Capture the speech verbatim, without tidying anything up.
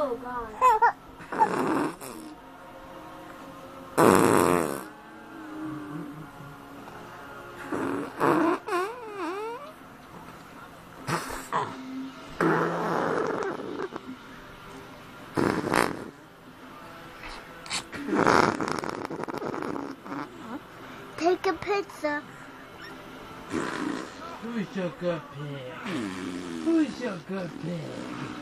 Oh, God. Take a picture. Who's your good pig? Who's your good pig?